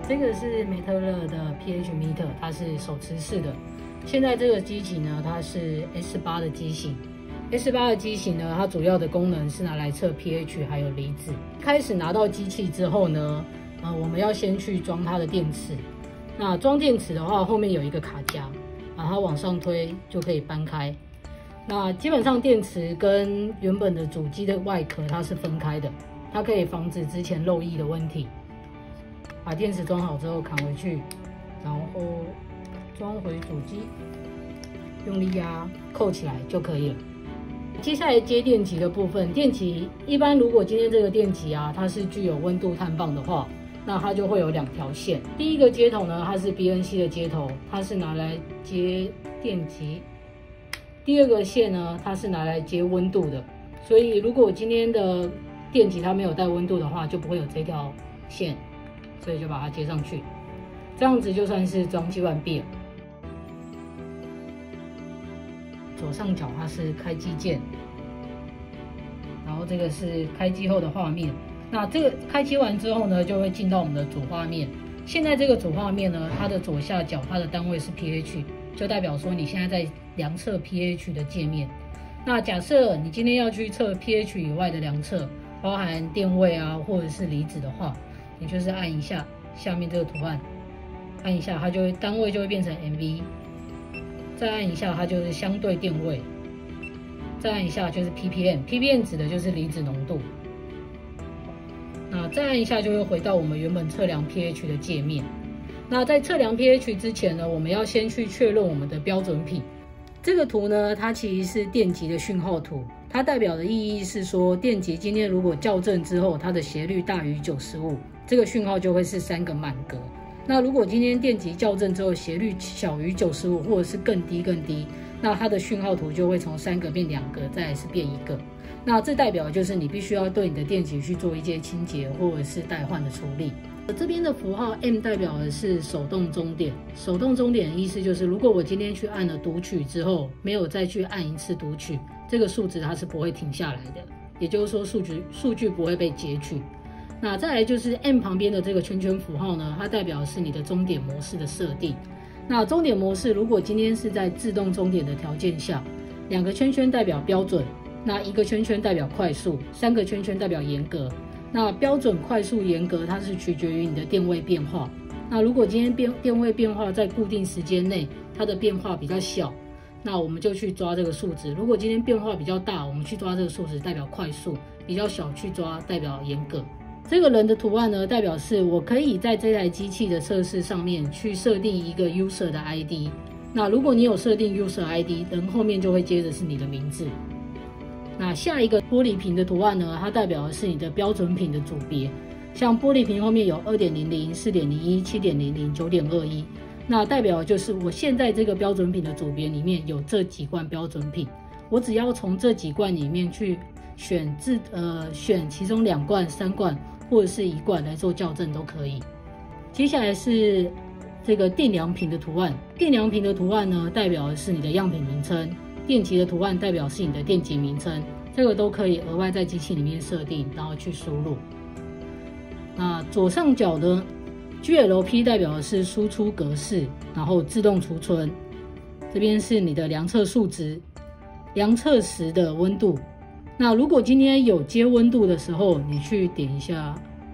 这个是美特勒的 pH meter， 它是手持式的。现在这个机型呢，它是 S8 的机型。S8 的机型呢，它主要的功能是拿来测 pH 还有离子。开始拿到机器之后呢，我们要先去装它的电池。那装电池的话，后面有一个卡夹，把它往上推就可以搬开。那基本上电池跟原本的主机的外壳它是分开的，它可以防止之前漏液的问题。把电池装好之后扛回去，然后装回主机，用力压扣起来就可以了。接下来接电极的部分，电极一般如果今天这个电极啊，它是具有温度探棒的话，那它就会有2条线。第一个接头呢，它是 BNC 的接头，它是拿来接电极。第二个线呢，它是拿来接温度的。所以如果今天的电极它没有带温度的话，就不会有这条线。所以就把它接上去，这样子就算是装机完毕了。左上角它是开机键，然后这个是开机后的画面。那这个开机完之后呢，就会进到我们的主画面。现在这个主画面呢，它的左下角它的单位是 pH， 就代表说你现在在量测 pH 的界面。那假设你今天要去测 pH 以外的量测，包含电位啊或者是离子的话，你就是按一下下面这个图案，按一下它就会单位就会变成 mV， 再按一下它就是相对电位，再按一下就是 ppm，ppm 指的就是离子浓度。那再按一下就会回到我们原本测量 pH 的界面。那在测量 pH 之前呢，我们要先去确认我们的标准品。这个图呢，它其实是电极的讯号图。它代表的意义是说，电极今天如果校正之后，它的斜率大于95，这个讯号就会是3个满格。那如果今天电极校正之后，斜率小于95，或者是更低，那它的讯号图就会从3个变2个，再来是变1个。那这代表的就是你必须要对你的电极去做一些清洁或者是代换的处理。这边的符号 M 代表的是手动终点。手动终点的意思就是，如果我今天去按了读取之后，没有再去按一次读取，这个数值它是不会停下来的，也就是说数据不会被截取。那再来就是 M 旁边的这个圈圈符号呢，它代表的是你的终点模式的设定。那终点模式如果今天是在自动终点的条件下，2个圈圈代表标准，那1个圈圈代表快速，3个圈圈代表严格。那标准、快速、严格，它是取决于你的电位变化。那如果今天电位变化在固定时间内，它的变化比较小，那我们就去抓这个数值。如果今天变化比较大，我们去抓这个数值代表快速；比较小去抓代表严格。这个人的图案呢，代表是我可以在这台机器的测试上面去设定一个 user 的 ID。那如果你有设定 user ID， 人后面就会接着是你的名字。那下一个玻璃瓶的图案呢，它代表的是你的标准品的组别。像玻璃瓶后面有 2.00、4.01、7.00、9.21，那代表的就是我现在这个标准品的组别里面有这几罐标准品，我只要从这几罐里面去选其中2罐、3罐或者是1罐来做校正都可以。接下来是这个电量瓶的图案。电量瓶的图案呢，代表的是你的样品名称。电极的图案代表是你的电极名称，这个都可以额外在机器里面设定，然后去输入。那左上角的 GLP 代表的是输出格式，然后自动储存。这边是你的量测数值，量测时的温度。那如果今天有接温度的时候，你去点一下。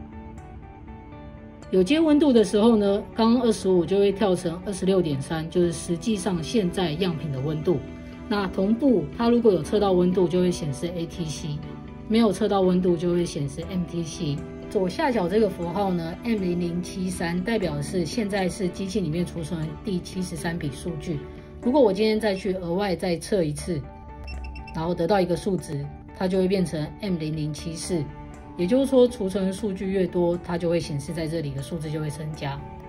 有接温度的时候呢，刚刚25就会跳成26.3，就是实际上现在样品的温度。那同步，它如果有测到温度，就会显示 ATC； 没有测到温度，就会显示 MTC。左下角这个符号呢 ，M0073 代表的是现在是机器里面储存第73笔数据。如果我今天再去额外再测一次，然后得到一个数值，它就会变成 M0074。也就是说，储存数据越多，它就会显示在这里的数字就会增加。